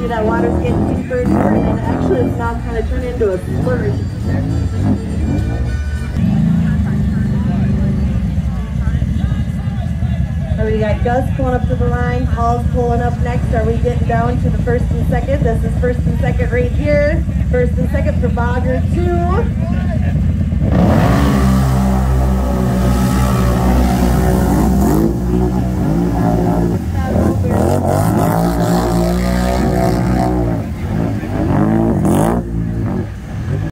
see that water's getting deeper and deeper, and then actually it's now kind of turned into a splurge. So we got Gus pulling up to the line, Paul's pulling up next. Are we getting down to the first and second? This is first and second right here. First and second for Bogger 2.